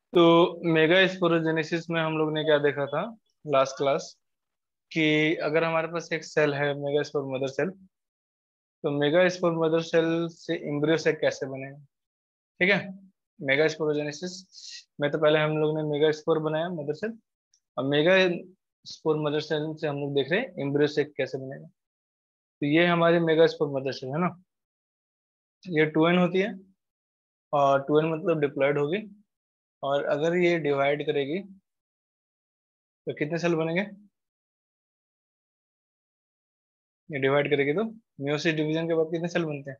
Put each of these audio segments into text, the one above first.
तो mega sporogenesis में हम लोग ने क्या देखा था लास्ट क्लास, कि अगर हमारे पास एक सेल है मेगा स्पोर मदर सेल, तो मेगा स्पोर मदर सेल से एम्ब्रियो सेक कैसे बनेगा। ठीक है, मेगा स्पोरोजेनेसिस में तो पहले हम लोग ने मेगा स्पोर बनाया मदर सेल, अब मेगा स्पोर मदर सेल से हम लोग देख रहे हैं एम्ब्रियो सेक कैसे बनेगा। तो ये हमारी मेगा स्पोर मदर सेल है ना, ये 2n होती है, और 2n मतलब डिप्लॉयड होगी, और अगर ये डिवाइड करेगी तो कितने सेल बनेंगे। ये डिवाइड करेगी तो मियोसिस डिवीजन के बाद कितने सेल बनते हैं।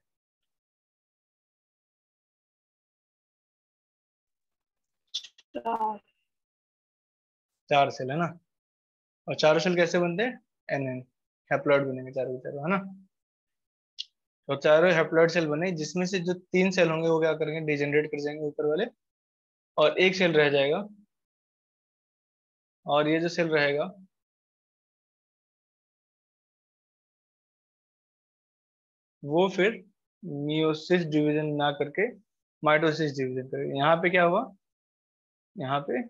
4। 4 सेल है ना, और चारों सेल कैसे बनते हैं, एन एन हैप्लॉइड बनेंगे चारों के चारों, है ना। तो चारों हैप्लॉइड सेल बने, जिसमें से जो 3 सेल होंगे वो क्या करेंगे, डिजेनरेट कर जाएंगे ऊपर वाले, और एक सेल रह जाएगा, और ये जो सेल रहेगा वो फिर मियोसिस डिवीजन ना करके माइटोसिस डिवीजन करेगा। यहाँ पे क्या हुआ, यहाँ पे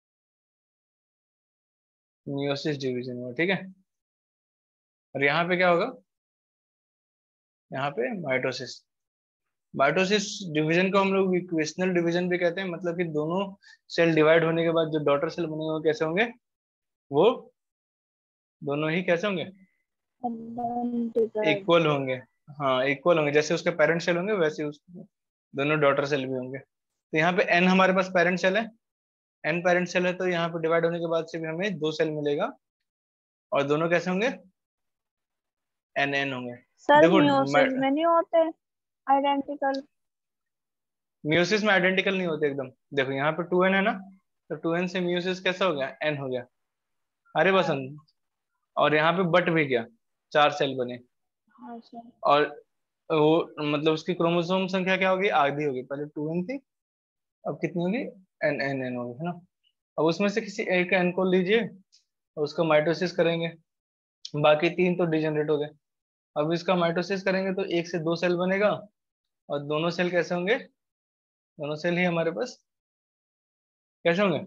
मियोसिस डिवीजन हुआ, ठीक है, और यहाँ पे क्या होगा, यहाँ पे माइटोसिस। माइटोसिस डिवीजन को हम लोग इक्वेशनल डिवीजन भी कहते हैं, मतलब कि दोनों सेल डिवाइड होने के बाद जो डॉटर सेल बनेंगे वो कैसे होंगे, वो दोनों ही कैसे होंगे, आइडेंटिकल। इक्वल होंगे। हाँ इक्वल होंगे, जैसे उसके पेरेंट सेल होंगे वैसे उसके दोनों डॉटर सेल भी होंगे। तो यहाँ पे एन हमारे पास पेरेंट सेल है, एन पेरेंट सेल है, तो यहाँ पे डिवाइड होने के बाद से भी हमें 2 सेल मिलेगा, और दोनों कैसे होंगे, एन एन होंगे। सर देखो मियोसिस में नहीं होते आइडेंटिकल? मियोसिस में आइडेंटिकल नहीं होते एकदम। देखो यहाँ पे 2n है ना, तो 2n से मियोसिस कैसा हो गया, एन हो गया। अरे बसंत, और यहाँ पे बट भी गया, 4 सेल बने, हाँ सर। और वो मतलब उसकी क्रोमोसोम संख्या क्या होगी, आधी होगी, पहले 2n थी, अब कितनी होगी, एन एन एन होगी, है ना। अब उसमें से किसी एक एन को लीजिए और उसका माइटोसिस करेंगे, बाकी 3 तो डिजेनरेट हो गए। अब इसका माइटोसिस करेंगे तो 1 से 2 सेल बनेगा, और दोनों सेल कैसे होंगे, दोनों सेल ही हमारे पास कैसे होंगे,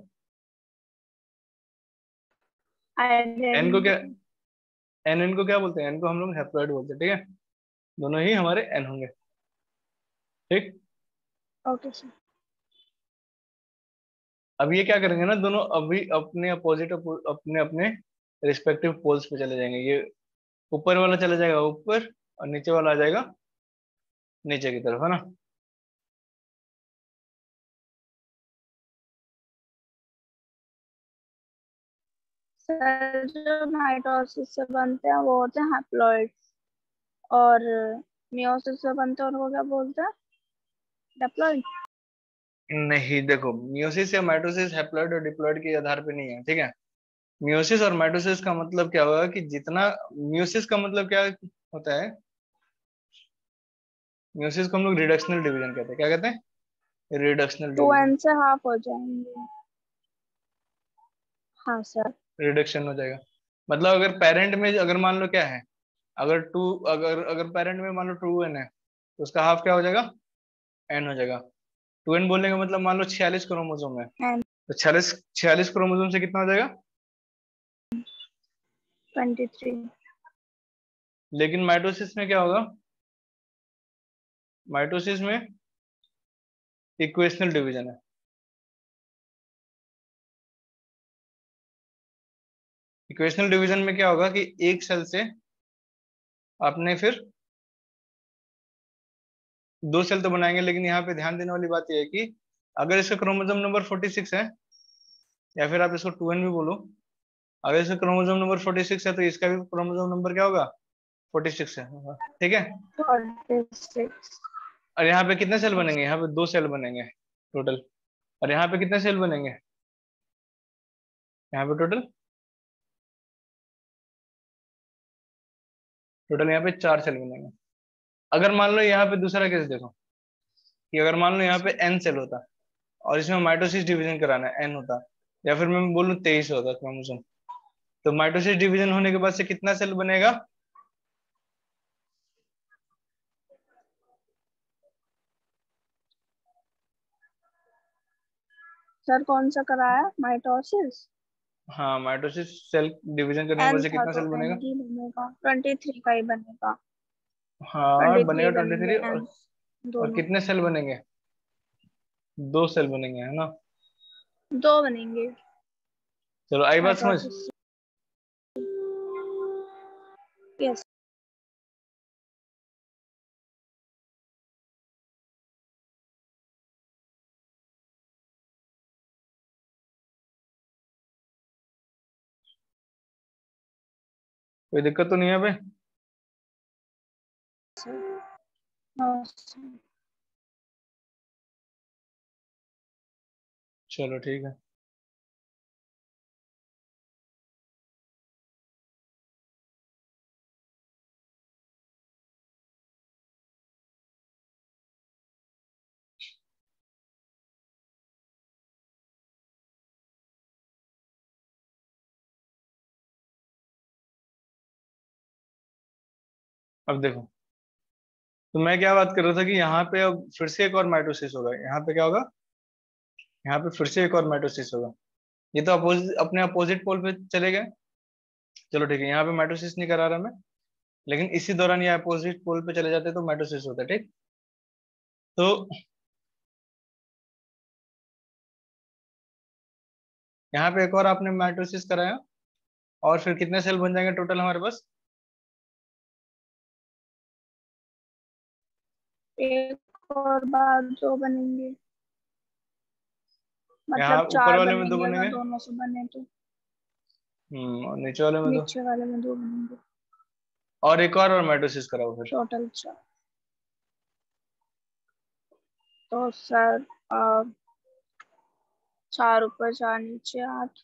एन को क्या, आइडेंटिकल। एन एन को क्या बोलते हैं, एन को हम लोग हैप्लॉइड बोलते हैं, ठीक है, दोनों ही हमारे एन होंगे। ठीक, ओके सर। अब ये क्या करेंगे ना, दोनों अभी अपने अपोजिट अपने अपने रिस्पेक्टिव पोल्स पे चले जाएंगे। ये ऊपर वाला चला जाएगा ऊपर, और नीचे वाला आ जाएगा नीचे की तरफ, है ना। सर जो माइटोसिस से बनते हैं वो होते हैं हैप्लॉइड, और मियोसिस से बनते हैं उनको क्या बोलते हैं, डिप्लॉइड। नहीं देखो, मियोसिस या माइटोसिस हैप्लॉइड और डिप्लॉइड के आधार पे नहीं है, ठीक है। मियोसिस और माइटोसिस का मतलब क्या होगा, कि जितना मियोसिस का मतलब क्या होता है, मियोसिस को हम लोग रिडक्शनल डिवीजन कहते हैं, क्या कहते हैं, रिडक्शनल टू डिवीजन। एन से हाफ हो जाएंगे। हाँ सर। रिडक्शन हो जाएगा, मतलब अगर पेरेंट में अगर मान लो क्या है, अगर टू अगर अगर पेरेंट में मान लो 2n है, तो उसका हाफ क्या हो जाएगा, n हो जाएगा। 2n बोलने का मतलब मान लो 46 क्रोमोसोम है, एंड तो 46 क्रोमोसोम से कितना हो जाएगा। 23। लेकिन माइटोसिस में क्या होगा, माइटोसिस में इक्वेशनल डिवीजन है। इक्वेशनल डिवीजन में क्या होगा, कि एक सेल से आपने फिर 2 सेल तो बनाएंगे, लेकिन यहाँ पे ध्यान देने वाली बात यह है कि अगर इसका क्रोमोसोम नंबर 46 है, या फिर आप इसको 2n भी बोलो, अगर इसका क्रोमोसोम नंबर 46 है तो इसका भी क्रोमोसोम नंबर क्या होगा, 46 है, ठीक है। 46। और यहाँ पे कितने सेल बनेंगे, यहाँ पे 2 सेल बनेंगे टोटल, और यहाँ पे कितने सेल बनेंगे, यहाँ पे टोटल यहाँ पे 4 सेल बनेंगे। अगर मान लो यहाँ पे दूसरा केस देखो, कि अगर मान लो यहाँ पे n सेल होता, और इसमें माइटोसिस डिवीजन कराना है, n होता, या फिर मैं बोलूँ 23 होता क्रोमोसोम, तो माइटोसिस डिवीजन होने के बाद से कितना सेल बनेगा, सर कौन सा कराया, माइटोसिस? हाँ, माइटोसिस सेल डिवीजन करने की एन वजह से था कितना तो सेल एन बनेगा? ही बनेगा, 23 का ही बनेगा। हाँ, 23 बनेगा 23। बनेंगे एन और दोनों। कितने सेल बनेंगे? 2 सेल बनेंगे, है ना? दो बनेंगे चलो, आई बात समझ? माइटोसिस। यस। कोई दिक्कत तो नहीं है भाई? चलो ठीक है। अब देखो, तो मैं क्या बात कर रहा था कि यहाँ पे अब फिर से एक और माइटोसिस होगा। यहाँ पे क्या होगा? यहाँ पे फिर से एक और माइटोसिस होगा। ये तो अपोजिट, अपने अपोजिट पोल पे चले गए। चलो ठीक है, यहाँ पे माइटोसिस नहीं करा रहा मैं, लेकिन इसी दौरान ये अपोजिट पोल पे चले जाते तो माइटोसिस होता है, ठीक? तो यहाँ पे एक और आपने माइटोसिस कराया, और फिर कितने सेल बन जाएंगे टोटल हमारे पास? एक और बार दो बनेंगे, यहाँ मतलब ऊपर चार वाले में 2 बनेंगे अगर बनेंगे। दोनों से बने तो। और नीचे वाले में 2। नीचे वाले में दो बनेंगे। और एक और माइटोसिस कराओ फिर। टोटल चार। तो सर, 4 ऊपर 4 नीचे 8।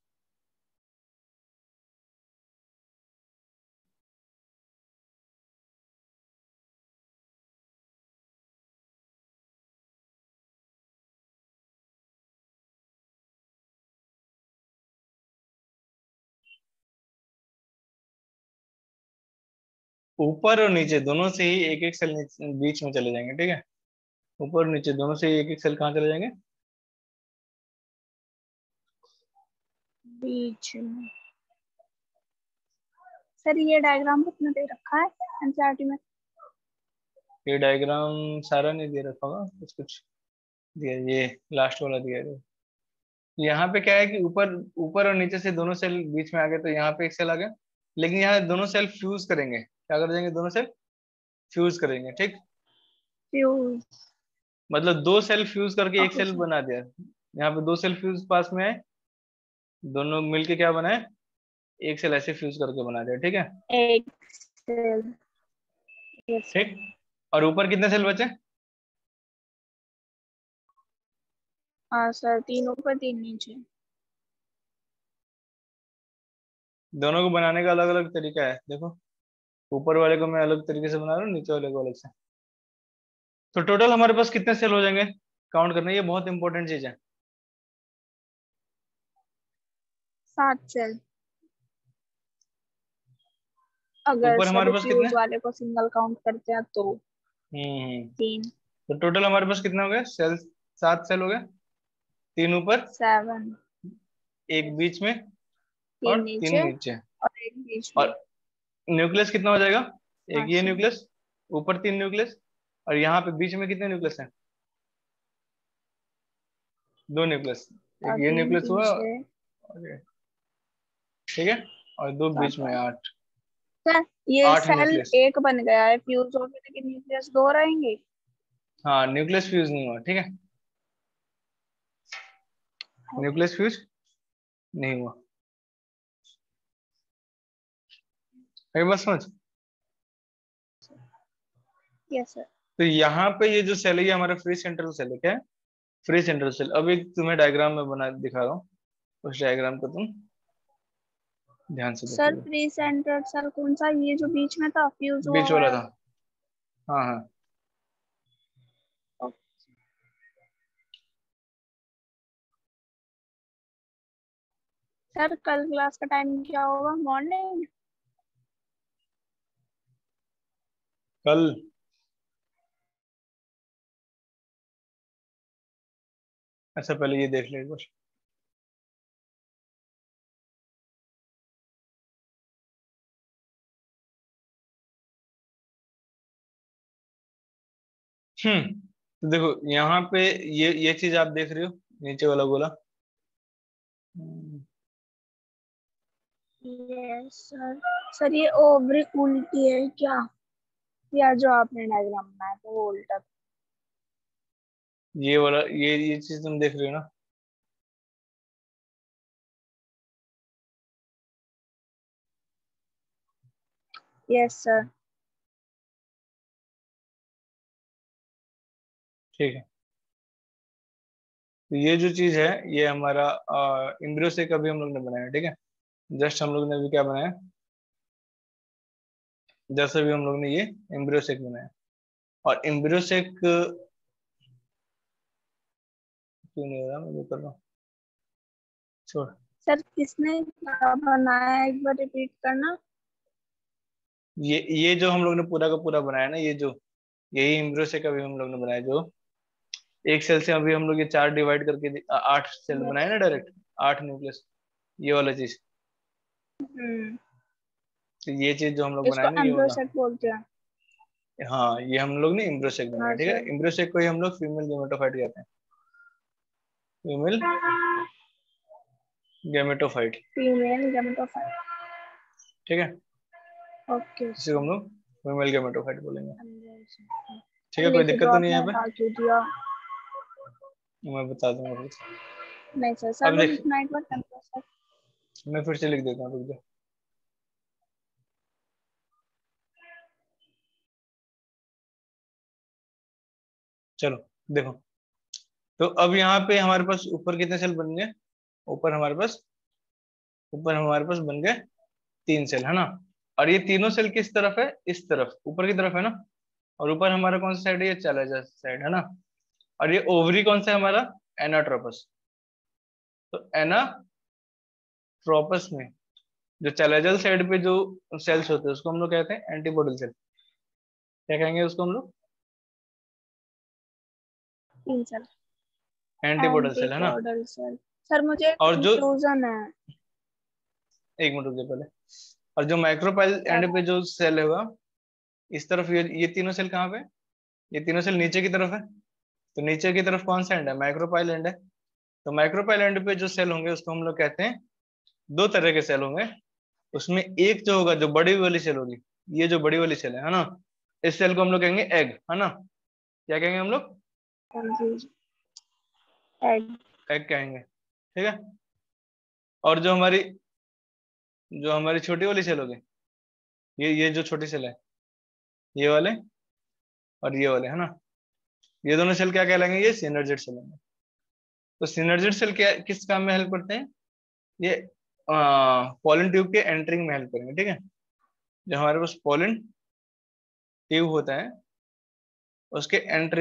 ऊपर और नीचे दोनों से ही एक एक सेल बीच में चले जाएंगे, ठीक है? ऊपर और नीचे दोनों से ही एक एक सेल कहाँ चले जाएंगे? बीच में। सर ये डायग्राम कितना दे रखा है एनसीईआरटी में? ये डायग्राम सारा नहीं दे रखा होगा, कुछ कुछ दिया, ये लास्ट वाला दिया है। यहाँ पे क्या है कि ऊपर ऊपर और नीचे से दोनों सेल बीच में आ गए, तो यहाँ पे एक सेल आ गया। लेकिन यहाँ दोनों सेल फ्यूज करेंगे, क्या कर देंगे? दोनों सेल फ्यूज करेंगे, ठीक? फ्यूज। मतलब 2 सेल फ्यूज करके एक ओके सेल सर। बना दिया। यहाँ पे 2 सेल फ्यूज पास में है, दोनों मिलके क्या बनाए? एक सेल ऐसे फ्यूज करके बना दिया, ठीक है? एक सेल। Yes sir. ठीक। और ऊपर कितने सेल बचे? हाँ सर, 3 ऊपर 3 नीचे। दोनों को बनाने का अलग अलग तरीका है, देखो। ऊपर वाले को मैं अलग तरीके से बना रहा हूँ, नीचे वाले को अलग से। तो टोटल हमारे पास कितने सेल हो जाएंगे? काउंट करना, ये बहुत इंपॉर्टेंट चीज है। 7 सेल। अगर ऊपर हमारे सर पास कितने? फ्यूज वाले को सिंगल काउंट करते हैं तो हम्म। 3। तो टोटल हमारे पास कितना हो गया सेल? 7 सेल हो गए। 3 ऊपर, 7। एक बीच में, और 3 तीन नीचे नीचे। और एक बीच में। और न्यूक्लियस कितना हो जाएगा? एक 8 ये सेल। न्यूक्लियस, ऊपर 3 न्यूक्लियस, और यहाँ पे बीच में कितने न्यूक्लियस हैं? 2 न्यूक्लियस। एक और ये 3 न्यूक्लियस हुआ, पीछे। और ठीक है, और 2 बीच में, पापा। 8। सर ये 8 सेल न्यूक्लियस। एक बन गया है, फ्यूज हो गया, लेकिन न्यूक्लियस 2 रहेंगे। हाँ, न्यूक्लियस फ्यूज नहीं हुआ, ठीक है? न्यूक्लियस फ्यूज नहीं हुआ। है बस समझ? Yes sir. तो यहाँ पे ये जो सेल है, ये हमारा फ्री सेंट्रल सेल है, क्या है? Free central cell. अब एक तुम्हें डायग्राम में बना दिखा रहा हूँ, उस डायग्राम को तुम ध्यान से सर देखिएगा। प्री सेंटर्ड सेल कौन सा, ये जो बीच में था फ्यूज हुआ बीच हुआ वाला है? था। हाँ हाँ। सर कल क्लास का टाइम क्या होगा, मॉर्निंग? कल अच्छा पहले ये देख ले एक बार। तो देखो यहाँ पे ये चीज आप देख रहे हो, नीचे वाला गोला। Hmm, yes sir. सर ये ओवरी उल्टी है क्या, या जो आपने डायग्राम बनाया था वो उल्टा? ये वाला ये चीज तुम देख रहे हो ना। Yes sir. ठीक है, तो ये जो चीज है ये हमारा इम्ब्रियो से कभी हम लोग ने बनाया, ठीक है। जस्ट हम लोग ने अभी क्या बनाया, जैसे भी हम लोग ने ये एम्ब्रियो सेक बनाया। और एम्ब्रियो सेक क्यों नहीं हो रहा, मैं जो कर रहा हूँ, छोड़। सर किसने क्या बनाया, एक बार रिपीट करना। ये जो हम लोग ने पूरा का पूरा बनाया ना, ये जो यही एम्ब्रियो सेक अभी हम लोग ने बनाया, जो एक सेल से अभी हम लोग ये चार डिवाइड करके 8 सेल बनाए ना यस। डायरेक्ट, 8 न्यूक्लियस, ये वाला चीज। हम्म। तो ये चीज जो हम लोग इसको बनाए ना, ये वाला। एम्ब्रोसेट बोलते हैं। हाँ, ये हम लोग ने एम्ब्रियो सेक बनाया, हाँ ठीक है। सर। एम्ब्रियो सेक को ही हम लोग फीमेल गेमेटोफाइट कहते हैं, फीमेल गेमेटोफाइट, फीमेल गेमेटोफाइट। ठीक है। ओके इसी को हम सर। लोग फीमेल गेमेटोफाइट बोलेंगे। ठीक है, कोई लिख दिक्कत दो, तो नहीं है आपने यहाँ पे, हटा क्यों दिया? मैं बता दूंगा फिर। नहीं सर, सर अब वो देख, लिखना एक बार एम्ब्रोसेट। मैं फिर से लिख देता हूँ, रुक जा। चलो देखो, तो अब यहाँ पे हमारे पास ऊपर कितने सेल बन गए, ऊपर हमारे पास ऊपर हमारे पास बन गए 3 सेल, है ना। और ये तीनों सेल किस तरफ है, इस तरफ ऊपर की तरफ है ना। और ऊपर हमारा कौन सा साइड है, ये चैलेंजर साइड है ना। और ये ओवरी कौन सा है हमारा, एनाट्रोपस। तो एनाट्रोपस में जो चैलेंजर साइड पे जो सेल्स होते हैं उसको हम लोग कहते हैं एंटीबॉडी सेल। क्या कहेंगे उसको हम लोग, तीन सर। एंटीबॉडी सेल, है ना। Antipodal cell. सर मुझे और जो, कंफ्यूजन है। एक मिनट रुक जा पहले। और जो माइक्रोपाइल सर। एंड पे जो सेल होगा इस तरफ, ये तीनों सेल कहाँ पे, ये तीनों सेल नीचे की तरफ है। तो नीचे की तरफ कौन सा एंड है, माइक्रोपाइल एंड है। तो माइक्रोपाइल एंड पे जो सेल होंगे उसको हम लोग कहते हैं, दो तरह के सेल होंगे। उसमें एक जो होगा, जो बड़ी वाली सेल होगी, ये जो बड़ी वाली सेल है ना, इस सेल को हम लोग कहेंगे एग, है ना। क्या कहेंगे हम लोग, कंफ्यूज। एग। एग कहेंगे, ठीक है। और जो हमारी छोटी वाली सेल होगी, ये जो छोटी सेल है, ये वाले और ये वाले, है ना, ये दोनों सेल क्या कहलाएंगे, ये सिनर्जिड सेल होंगे। तो सिनर्जिड सेल क्या किस काम में हेल्प करते हैं, ये पोलन ट्यूब के एंटरिंग में हेल्प करेंगे, ठीक है। जो हमारे पास पोलन ट्यूब होता है उसके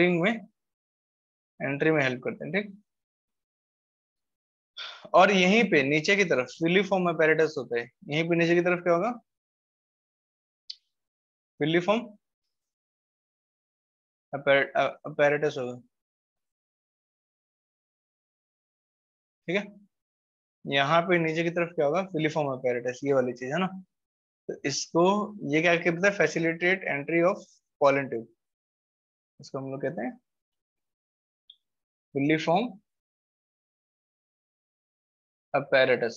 एंट्री में हेल्प करते हैं, ठीक। और यहीं पे नीचे की तरफ फिलीफॉर्म अपैरेटस होता है, यहीं पे नीचे की तरफ क्या होगा, फिलीफॉर्म अपैरेटस होगा, ठीक है। यहाँ पे नीचे की तरफ क्या होगा, फिलीफॉर्म अपैरेटस, ये वाली चीज है ना। तो इसको, ये क्या कहते हैं, facilitate entry of pollen tube, इसको हम लोग कहते हैं filiform apparatus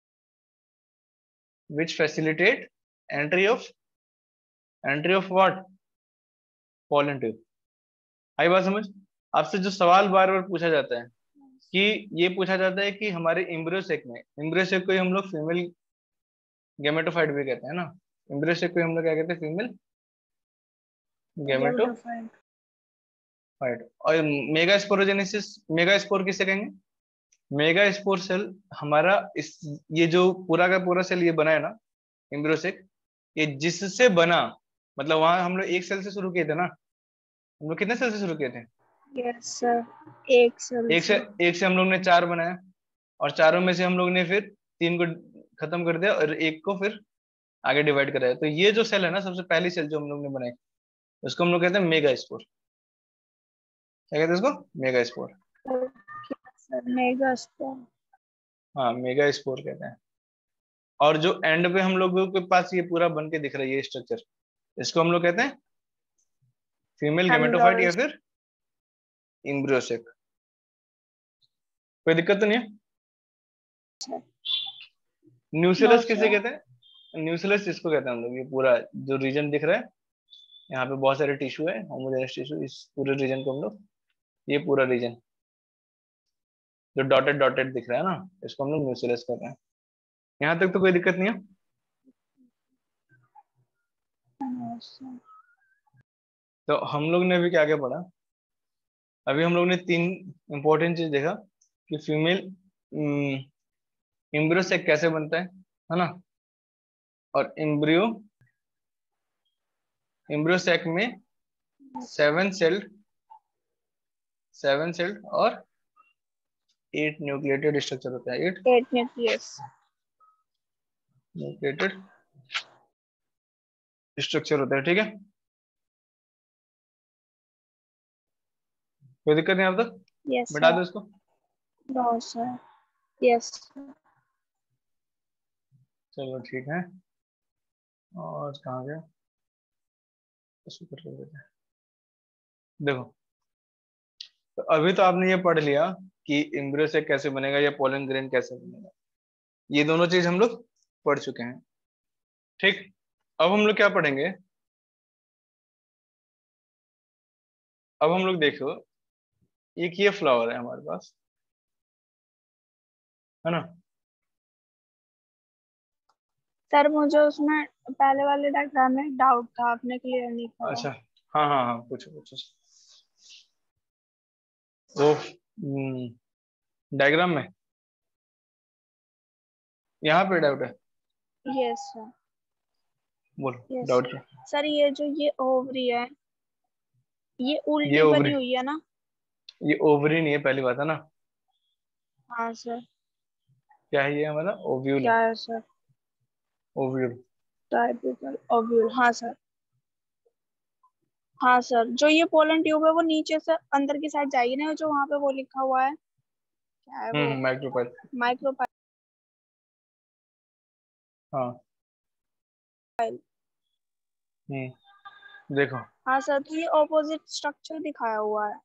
which facilitate entry of what, pollen tube। आई बात समझ। आपसे जो सवाल बार बार पूछा जाता है, कि ये पूछा जाता है कि हमारे इम्ब्रियोसेक में, इम्ब्रियोसेक को ही हम लोग फीमेल गेमेटोफाइट भी कहते हैं ना। इम्ब्रियोसेक को ही हम लोग क्या कहते हैं, फीमेल गेमेटोफाइट। गेमेटोफाइट। और मेगास्पोरोजेनेसिस, मेगास्पोर किसे कहेंगे, मेगा स्पोर सेल हमारा इस, ये जो पूरा का पूरा सेल ये बना है ना, एम्ब्रियोसेक, ये जिससे बना, मतलब वहां हम लोग एक सेल से शुरू किए थे ना, हम लोग कितने सेल से शुरू किए थे, यस सर। एक सेल एक से से। एक से हम लोग ने चार बनाया। और चारों में से हम लोग ने फिर तीन को खत्म कर दिया और एक को फिर आगे डिवाइड कराया। तो ये जो सेल है ना, सबसे पहली सेल जो हम लोग ने बनाई, उसको हम लोग कहते हैं मेगा स्पोर। क्या कहते हैं उसको, मेगा स्पोर। मेगास्पोर। हाँ मेगा स्पोर कहते हैं। और जो एंड पे हम लोगों के पास ये पूरा बन के दिख रहा है ये स्ट्रक्चर, इसको हम लोग कहते हैं फीमेल गेमेटोफाइट या हेमलॉइड। फिर इम्ब्रियोसेक। कोई दिक्कत तो नहीं है? नो न्यूक्लियस किसे सर। कहते हैं? न्यूक्लियस इसको कहते हैं हम लोग, ये पूरा जो रीजन दिख रहा है, यहाँ पे बहुत सारे टिश्यू है, होमोजेनस टिश्यू, इस पूरे रीजन को हम लोग, ये पूरा रीजन जो डॉटेड डॉटेड दिख रहा है ना, इसको हम लोग न्यूक्लियस कहते हैं। यहाँ तक तो कोई दिक्कत नहीं है? No sir. तो हम लोग ने अभी क्या क्या पढ़ा? अभी हम लोग ने तीन इंपॉर्टेंट चीज देखा कि फीमेल एम्ब्रियो से कैसे बनता है ना? और एम्ब्रियो सेक में सेवन सेल्ड, सेवन सेल्ड और एट न्यूक्लिएटेड स्ट्रक्चर होता है, एट 8 न्यूक्लियस। न्यूक्लिएटेड स्ट्रक्चर होता है, ठीक है? कोई दिक्कत नहीं अब तक? यस बता सर। दो इसको। No sir. यस। चलो ठीक है। और कहाँ गया? इसको कर लेते हैं। देखो, तो अभी तो आपने ये पढ़ लिया कि एम्ब्रियो से कैसे बनेगा या पोलन ग्रेन कैसे बनेगा, ये दोनों चीज हम लोग पढ़ चुके हैं, ठीक? अब हम लोग क्या पढ़ेंगे? अब हम लोग देखो, एक ये फ्लावर है हमारे पास, है ना? सर मुझे उसमें पहले वाले डायग्राम में डाउट था, आपने क्लियर नहीं करा। अच्छा, हाँ हाँ हाँ, पूछो पूछो। वो डायग्राम में यहाँ पे डाउट है? Yes sir. बोलो यस डाउट सर। क्या? सर ये जो ये ओवरी है, ये ये उल्टी बनी ओवरी, हुई है ना? ये ओवरी नहीं है, पहली बात है ना। हाँ सर। क्या है ये? हमारा ओव्यूल है, क्या है सर? ओव्यूल। टाइपिकल ओव्यूल, हाँ सर। हाँ सर, जो ये पोलन ट्यूब है वो नीचे से अंदर की साइड जाएगी ना, जो वहां पे वो लिखा हुआ है, क्या है वो? माइक्रोपाइल। माइक्रोपाइल। हाँ। देखो, हाँ सर, तो ये ऑपोजिट स्ट्रक्चर दिखाया हुआ है।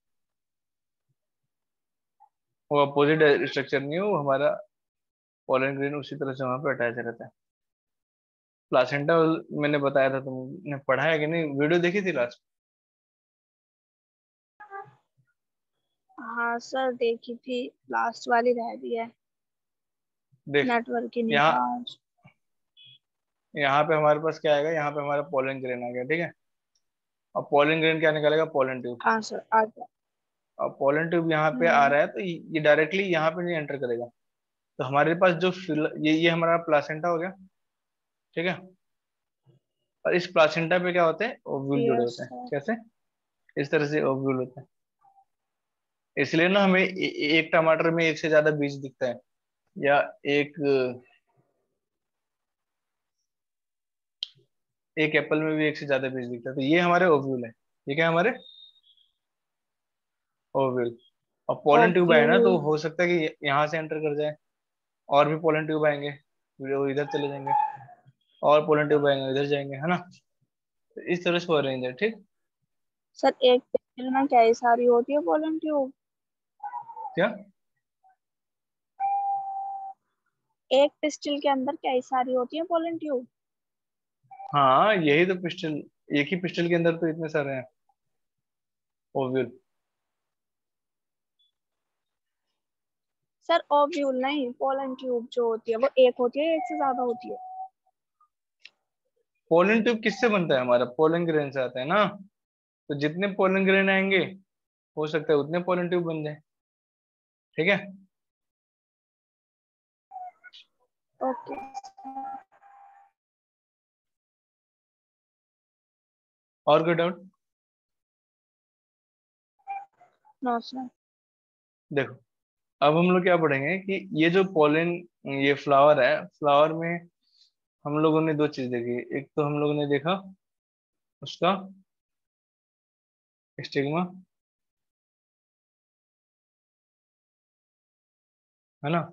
वो अपोजिट स्ट्रक्चर नहीं है, वो हमारा पोलन ग्रेन उसी तरह से वहां पे अटैच रहता है। प्लासेंटा मैंने बताया था, तुमने पढ़ा है कि नहीं? वीडियो देखी थी लास्ट? हाँ सर, देखी थी, लास्ट वाली रह गई है। देख, नेटवर्क ही नहीं था यहाँ आज। यहाँ पे हमारे पास क्या आएगा? यहाँ पे हमारा पोलन ग्रेन आ गया, ठीक है? और पोलन ग्रेन क्या निकालेगा? Pollen tube. हाँ सर, आ गया। और पोलन ट्यूब यहाँ पे आ हम्म। रहा है, तो ये डायरेक्टली यहाँ पे नहीं एंटर करेगा। तो हमारे पास जो ये हमारा प्लासेंटा हो गया, ठीक है? और इस प्लासेंटा पे क्या होते हैं? ओव्यूल जुड़े यस होते हैं। सर। कैसे? इस तरह से ओव्यूल होते हैं। इसलिए ना हमें एक टमाटर में एक से ज्यादा बीज दिखता है, या एक एक एप्पल में भी एक से ज्यादा बीज दिखता है, तो ये हमारे ओव्यूल है। ये क्या है? हमारे ओव्यूल। और पोलन ट्यूब है ना, ओव्यूल। तो हो सकता है कि यहाँ से एंटर कर जाए, और भी पोलन ट्यूब आएंगे, फिर वो इधर चले जाएंगे, और पोलन ट्यूब आएंगे इधर जाएंगे, है ना? तो इस तरह से हो अरेंज है, ठीक? सर एक पिस्टल में क्या ही सारी होती है पोलन ट्यूब? क्या? एक पिस्टल के अंदर क्या ही सारी होती है पोलन ट्यूब? हाँ यही तो पिस्टल, एक ही पिस्टल के अंदर तो इतने सारे हैं ओव्यूल। सर ओव्यूल नहीं, पोलन ट्यूब जो होती है वो एक होती है, एक से ज्यादा होती है? पोलन ट्यूब किससे बनता है? हमारा पोलन ग्रेन से आता है ना, तो जितने पोलन ग्रेन आएंगे हो सकता है उतने पोलन ट्यूब बन जाए, ठीक है? ओके। और कोई डाउट? No sir. देखो, अब हम लोग क्या पढ़ेंगे कि ये जो पोलन, ये फ्लावर है, फ्लावर में हम लोगों ने दो चीज देखी। एक तो हम लोगों ने देखा उसका स्टिग्मा, है ना।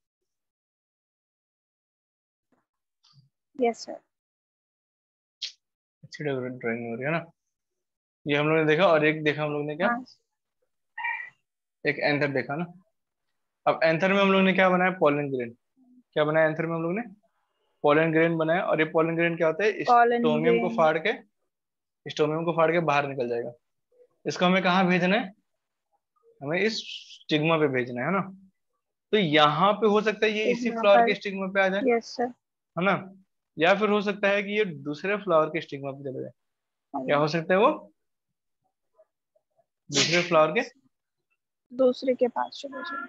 Yes sir. अच्छी ड्राइंग हो रही है ना। ये हम लोग ने देखा, और एक देखा हम लोग ने क्या, हाँ। एक एंथर देखा ना। अब एंथर में हम लोग ने क्या बनाया, पोलन ग्रेन। क्या बनाया एंथर में हम लोग ने, पोलन ग्रेन बनाया। और ये पोलन ग्रेन क्या होता है, कॉलन स्टोमियम को ग्रेन। फाड़ के, स्टोमियम को फाड़ के बाहर निकल जाएगा। इसको हमें कहाँ भेजना है, हमें इस स्टिग्मा पे भेजना है ना। तो यहाँ पे हो सकता है ये इसी स्टिग्मा फ्लावर पर। के स्टिग्मा पे आ जाए, यस सर। है ना। या फिर हो सकता है कि ये दूसरे फ्लावर के स्टिग्मा पे चले जाए। क्या हो सकता है वो, दूसरे फ्लावर के, दूसरे के पास चले जाए।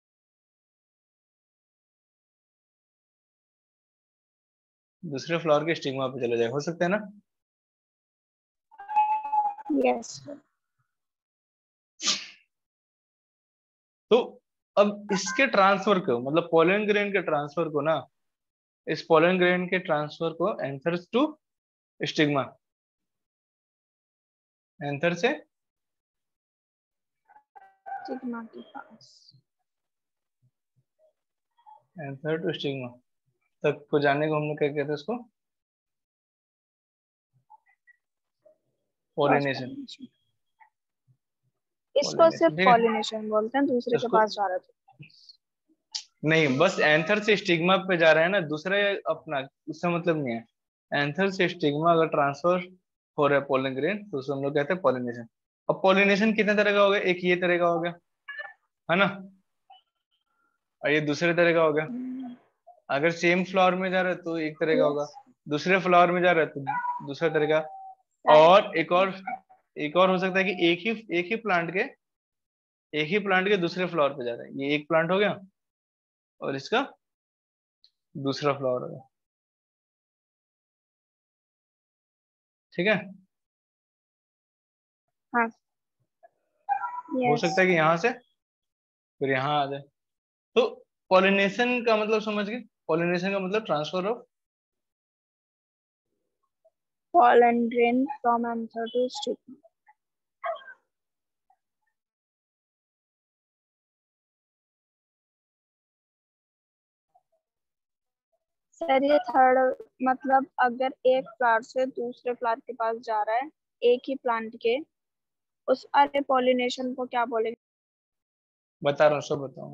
दूसरे फ्लावर के स्टिग्मा पे चले जाए, हो सकता है ना। Yes sir. तो अब इसके ट्रांसफर को, मतलब पोलन ग्रेन के ट्रांसफर को ना, इस पोलन ग्रेन के ट्रांसफर को एंथर टू स्टिग्मा, एंथर से स्टिग्मा के पास। एंथर टू स्टिग्मा तक को जाने को हम लोग क्या कहते हैं, उसको क्रॉस पोलिनेशन। पॉलिनेशन। इसको सिर्फ पोलिनेशन ठीक है। पॉलिनेशन बोलते हैं, दूसरे के उसको पास जा रहा था। नहीं, बस एंथर से स्टिग्मा पे जा रहा है ना, दूसरे अपना उससे मतलब नहीं है। एंथर से स्टिग्मा अगर ट्रांसफर हो रहा है पोलन ग्रेन, तो उसको हम लोग कहते हैं पोलिनेशन। अब पोलिनेशन कितने तरह का हो गया, एक ये तरह का हो गया, है ना, और ये दूसरे तरह का हो गया। अगर सेम फ्लावर में जा रहा है तो एक तरह का होगा, यस। दूसरे फ्लावर में जा रहा है तो दूसरा तरह का। सर। और एक और हो सकता है कि एक ही प्लांट के दूसरे फ्लावर पे जा रहा है। ये एक प्लांट हो गया और इसका दूसरा फ्लावर हो गया, ठीक है। हाँ। हो यस। सकता है कि यहाँ से फिर यहाँ आ जाए। तो पॉलिनेशन का मतलब समझ गए, पॉलिनेशन का मतलब transfer of. pollen grain from anther to stigma। Sir ये थर्ड, मतलब अगर एक फ्लावर से दूसरे फ्लावर के पास जा रहा है, एक ही प्लांट के, उस अरे पॉलिनेशन को क्या बोलेंगे? बता रहा हूँ, सब बताऊंगा,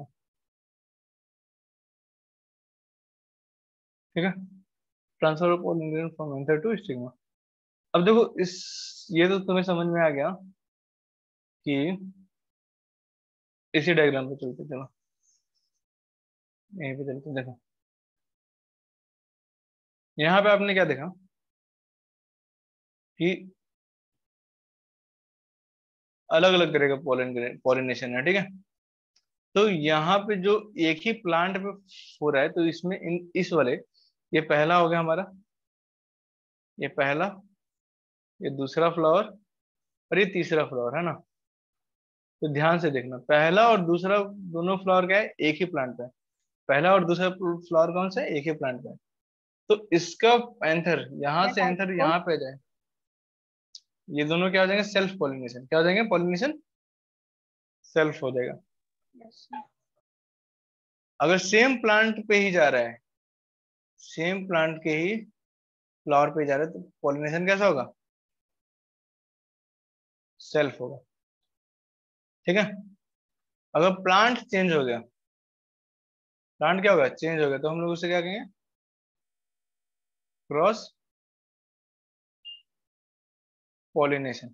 ठीक है। Transfer of pollen from anther to stigma. अब देखो इस, ये तो तुम्हें समझ में आ गया कि इसी डायग्राम पे चलते, चलो यहीं पे चलते, देखो यहाँ पे आपने क्या देखा कि अलग अलग तरह का पॉलिनेशन है, ठीक है। तो यहाँ पे जो एक ही प्लांट पे हो रहा है, तो इसमें इस वाले, ये पहला हो गया हमारा, ये पहला, ये दूसरा फ्लावर, और ये तीसरा फ्लावर, है ना। तो ध्यान से देखना, पहला और दूसरा दोनों फ्लावर क्या है, एक ही प्लांट पे है। पहला और दूसरा फ्लावर कौन सा है, एक ही प्लांट पे है। तो इसका एंथर यहाँ क्या से टाइप एंथर को? यहाँ पे जाए, ये दोनों क्या हो जाएंगे, सेल्फ पॉलिनेशन। क्या हो जाएंगे, पॉलिनेशन सेल्फ हो जाएगा। यस। अगर सेम प्लांट पे ही जा रहा है, सेम प्लांट के ही फ्लावर पे ही जा रहा है, तो पॉलिनेशन कैसा होगा, सेल्फ होगा, ठीक है। अगर प्लांट चेंज हो गया, प्लांट क्या होगा, चेंज हो गया, तो हम लोग उसे क्या कहेंगे, क्रॉस पॉलिनेशन,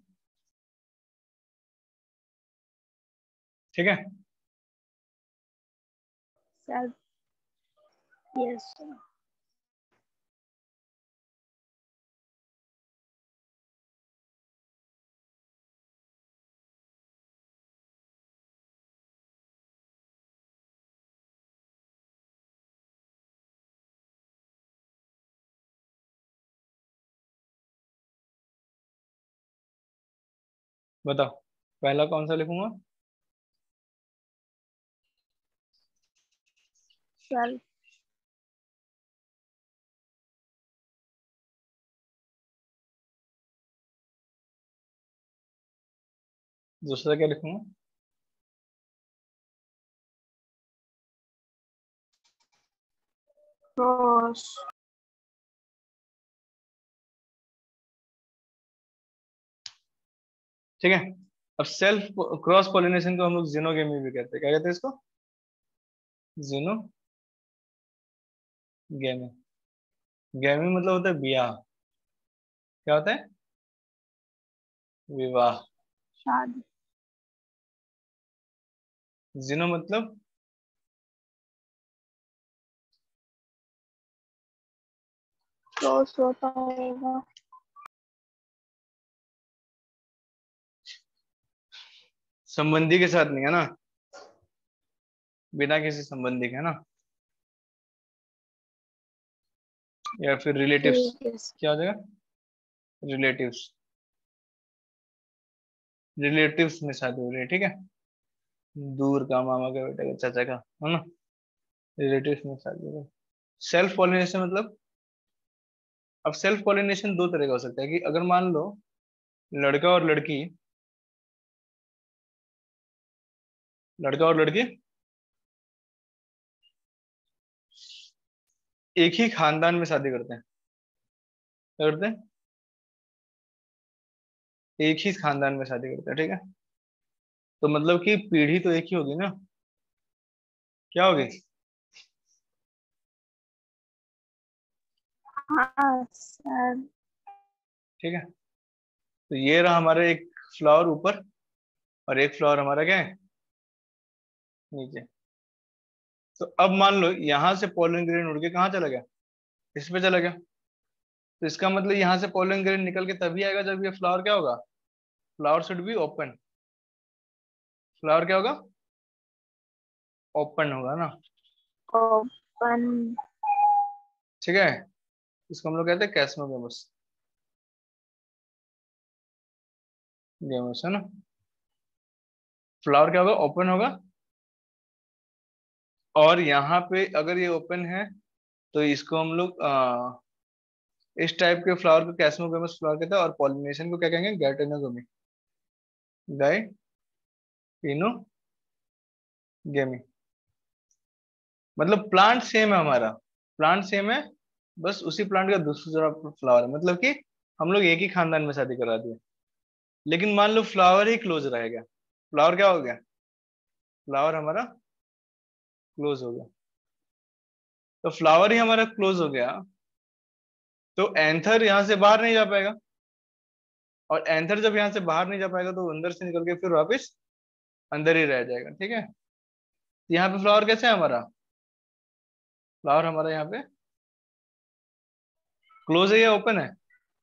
ठीक है। सेल्फ। यस। बताओ पहला कौन सा लिखूंगा, सेल्फ। दूसरा क्या लिखूंगा, क्रॉस। ठीक है। अब सेल्फ क्रॉस पॉलिनेशन को हम लोग जिनोगेमी भी कहते हैं। क्या कहते हैं इसको? जिनोगेमी। गेमी मतलब होता है ब्याह। क्या होता है? विवाह। शादी। जिनो मतलब क्रॉस होता होगा। संबंधी के साथ नहीं, है ना? बिना किसी संबंधी के, है ना? या फिर रिलेटिव्स। ठीक है। क्या हो जाएगा? रिलेटिव्स। रिलेटिव्स में शादी हो रही है, ठीक है। दूर का, मामा का बेटा का, चाचा का, है ना? रिलेटिव्स में शादी हो रही है। सेल्फ पॉलिनेशन मतलब, अब सेल्फ पॉलिनेशन दो तरह का हो सकता है कि अगर मान लो लड़का और लड़की, लड़का और लड़की एक ही खानदान में शादी करते हैं। क्या करते हैं? एक ही खानदान में शादी करते हैं, ठीक है। तो मतलब कि पीढ़ी तो एक ही होगी ना? क्या होगी? हाँ सर। ठीक है। तो ये रहा हमारे एक फ्लावर ऊपर, और एक फ्लावर हमारा क्या है? नीचे। तो अब मान लो यहां से पोलन ग्रेन उड़ के कहाँ चला गया? इस पे चला गया। तो इसका मतलब यहाँ से पोलन ग्रेन निकल के तभी आएगा जब ये फ्लावर क्या होगा? Flower should be open. Flower क्या होगा? ओपन होगा ना? ओपन। ठीक है। इसको हम लोग कहते हैं कैस्मोगेमस। गेमस, है ना? फ्लावर क्या होगा? ओपन होगा। और यहाँ पे अगर ये ओपन है तो इसको हम लोग इस टाइप के फ्लावर को कैस्मोगेमस फ्लावर कहते हैं। और पॉलिनेशन को क्या कहेंगे? गैटेनोगेमी। गैटेनोगेमी। मतलब प्लांट सेम है हमारा। प्लांट सेम है, बस उसी प्लांट का दूसरा फ्लावर है। मतलब कि हम लोग एक ही खानदान में शादी करा दिए। लेकिन मान लो फ्लावर ही क्लोज रह गया। फ्लावर क्या हो गया? फ्लावर हमारा क्लोज हो गया। तो फ्लावर ही हमारा क्लोज हो गया, तो एंथर यहाँ से बाहर नहीं जा पाएगा। और एंथर जब यहाँ से बाहर नहीं जा पाएगा तो अंदर से निकल के फिर वापस अंदर ही रह जाएगा, ठीक है। तो यहाँ पे फ्लावर कैसे है हमारा? फ्लावर हमारा यहाँ पे क्लोज है या ओपन है?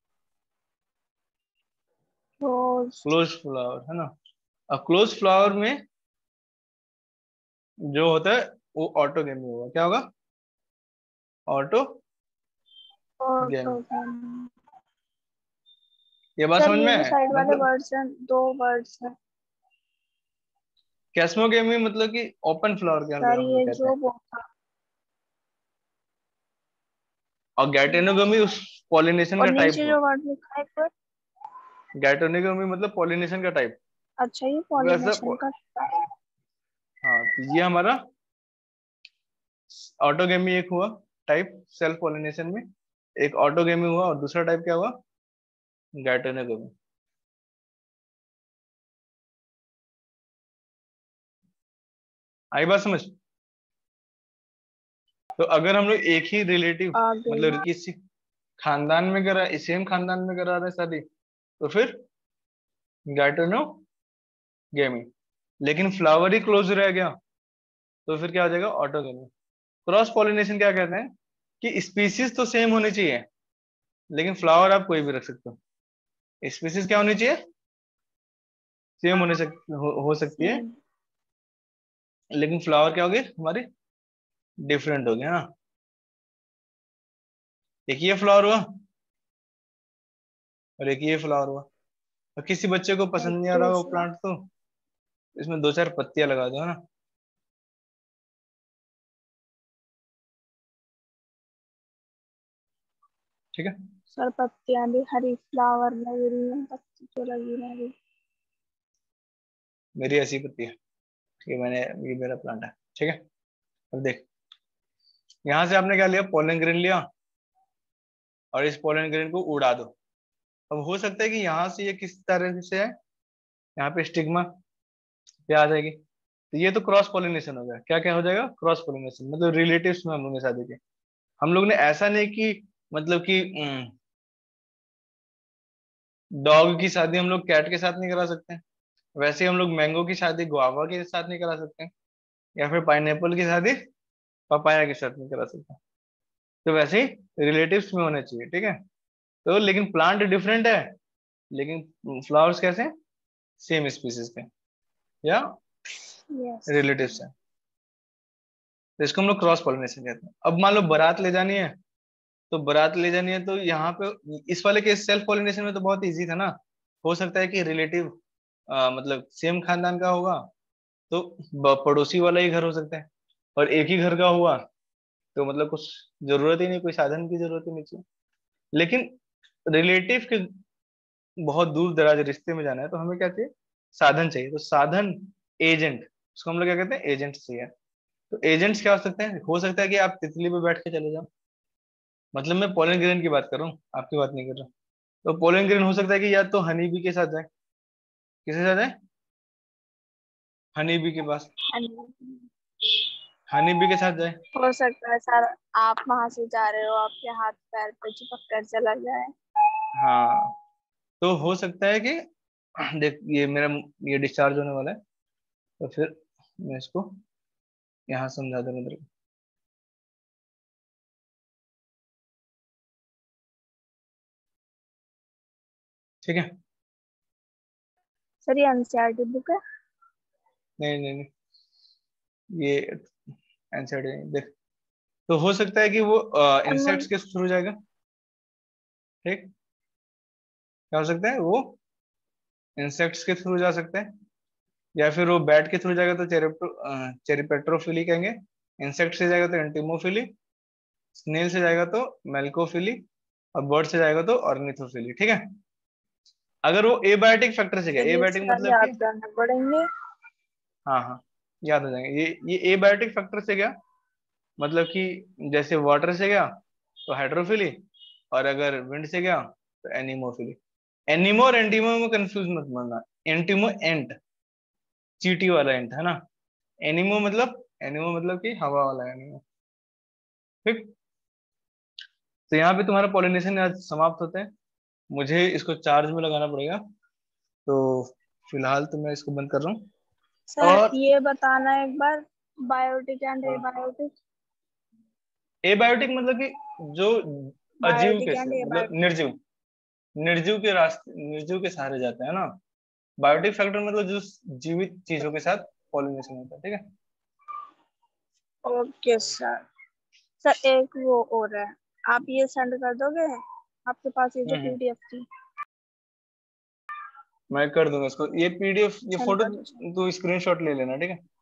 क्लोज। क्लोज फ्लावर, है ना? और क्लोज फ्लावर में जो होता है वो ऑटोगेमी होगा। क्या होगा? ऑटोगेमी। ऑटोगेमी। ये बात सर समझ में ये जो है साइड वाले मतलब? वर्ड्स हैं, दो वर्ड्स हैं। कैस्मोगेमी मतलब कि ओपन फ्लावर के सर हम लोग ये कहते हैं। जो बोला। और गैटेनोगेमी उस पॉलिनेशन और का टाइप नीचे हुआ। जो वर्ड लिखा है पर। गैटेनोगेमी मतलब पॉलिनेशन का टाइप। अच्छा ये वैसे पॉलिनेशन का है। हाँ, तो ये हमारा ऑटोगेमी एक हुआ टाइप सेल्फ पॉलिनेशन में। एक ऑटोगेमी हुआ और दूसरा टाइप क्या हुआ? गैटेनोगेमी। आई बात समझ? तो अगर हम लोग एक ही रिलेटिव, आगे। मतलब किसी खानदान में करा, सेम खानदान में करा रहे हैं शादी, तो फिर गैटेनोगेमी। लेकिन फ्लावर ही क्लोज रह गया तो फिर क्या हो जाएगा? ऑटोगेमी। क्रॉस पॉलिनेशन क्या कहते हैं कि स्पीसीज तो सेम होनी चाहिए, लेकिन फ्लावर आप कोई भी रख सकते हो। स्पीसीज क्या होनी चाहिए? सेम हो सकती है, सेम। लेकिन फ्लावर क्या होगी हमारी? डिफरेंट होगी, है ना? एक ये फ्लावर हुआ और एक ये फ्लावर हुआ। और किसी बच्चे को पसंद नहीं आ रहा वो दूसरा। प्लांट, तो इसमें दो चार पत्तियां लगा दो, है ना? ठीक है। सर पत्तियां भी हरी फ्लावर लग रही है, पत्ती तो लगी रही। मेरी ऐसी पत्ती है, ठीक है। ये मेरा प्लांट है, ठीक है। अब देख, यहाँ से आपने क्या लिया, पोलन ग्रेन लिया और इस पोलन ग्रेन को उड़ा दो। अब हो सकता है कि यहाँ से ये किस तरह से है, यहाँ पे स्टिग्मा पे आ जाएगी, तो ये तो क्रॉस पोलिनेशन हो गया। क्या क्या हो जाएगा, क्रॉस पोलिनेशन, मतलब रिलेटिव्स में हम लोग ने शादी की। हम लोग ने ऐसा नहीं कि मतलब कि डॉग की शादी हम लोग कैट के साथ नहीं करा सकते, वैसे ही हम लोग मैंगो की शादी गुआवा के साथ नहीं करा सकते, या फिर पाइनएप्पल की शादी पपाया के साथ नहीं करा सकते। तो वैसे ही रिलेटिव्स में होने चाहिए, ठीक है। तो लेकिन प्लांट डिफरेंट है, लेकिन फ्लावर्स कैसे हैं, सेम स्पीसीज के या यस। रिलेटिव्स हैं, तो इसको हम लोग क्रॉस पॉलिनेशन कहते हैं। अब मान लो बारात ले जानी है, तो बारात ले जानी है तो यहाँ पे इस वाले के सेल्फ पॉलिनेशन में तो बहुत इजी था ना। हो सकता है कि रिलेटिव मतलब सेम खानदान का होगा, तो पड़ोसी वाला ही घर हो सकता है, और एक ही घर का हुआ तो मतलब कुछ जरूरत ही नहीं, कोई साधन की जरूरत ही नहीं चाहिए। लेकिन रिलेटिव के बहुत दूर दराज रिश्ते में जाना है तो हमें क्या चाहिए, साधन चाहिए। तो साधन, एजेंट, उसको हम लोग क्या कहते हैं, एजेंट चाहिए। तो एजेंट्स क्या हो सकते हैं, हो सकता है कि आप तितली पे बैठ के चले जाओ, मतलब मैं पोलन ग्रेन की बात कर रहा हूँ, आपकी बात नहीं कर रहा। तो पोलन ग्रेन हो सकता है कि या तो हनी बी के साथ जाए, किसके साथ जाए, हनी बी के पास, हनी बी के साथ जाए। हो सकता है सर, आप वहां से जा रहे हो, आपके हाथ पैर पे चिपक कर चला जाए। हाँ, तो हो सकता है कि देख ये मेरा ये डिस्चार्ज होने वाला है, तो फिर मैं इसको यहाँ समझा दूंगा तेरे को, ठीक है। सर ये एनसीईआरटी बुक है। नहीं नहीं नहीं, ये आंसर नहीं देख। तो हो सकता है कि वो इंसेक्ट्स के थ्रू जाएगा, ठीक। क्या हो सकता है, वो इंसेक्ट्स के थ्रू जा सकते हैं, या फिर वो बैट के थ्रू जाएगा तो चेरिपेट्रोफिली कहेंगे, इंसेक्ट से जाएगा तो एंटीमोफिली, स्नेल से जाएगा तो मेल्कोफिली, और बर्ड से जाएगा तो ऑर्निथोफिली, ठीक है। अगर वो एबायोटिक फैक्टर से गया, चलिए एबायोटिक सर, मतलब कि, याद करने पड़ेंगे। हाँ हाँ याद हो जाएंगे, ये एबायोटिक फैक्टर से गया, मतलब कि जैसे वाटर से गया तो हाइड्रोफिली, और अगर विंड से गया तो एनिमोफिली। एनिमो और एंटीमो में कंफ्यूज मत मानना, एंटीमो एंट, चीटी वाला एंट है ना, एनिमो मतलब कि हवा वाला एनिमो, ठीक। तो यहाँ पे तुम्हारा पॉलिनेशन आज समाप्त होता है, मुझे इसको चार्ज में लगाना पड़ेगा, तो फिलहाल तो मैं इसको बंद कर रहा हूँ। सर और ये बताना एक बार, बायोटिक एंड एबायोटिक। एबायोटिक मतलब कि जो अजीव बायोटिक के एंड मतलब एबायोटिक। निर्जीव, निर्जीव के रास्ते, निर्जीव के सहारे जाते हैं ना। बायोटिक फैक्टर मतलब जो जीवित चीजों के साथ पॉलिनेशन होता है, ठीक है। Okay sir. सर एक वो और है, आप ये सेंड कर दोगे, आपके पास ये जो हम्म। पीडीएफ थी। मैं कर दूंगा इसको, ये पीडीएफ, ये सेंड फोटो कर दो सर। तू स्क्रीनशॉट ले लेना, ठीक है।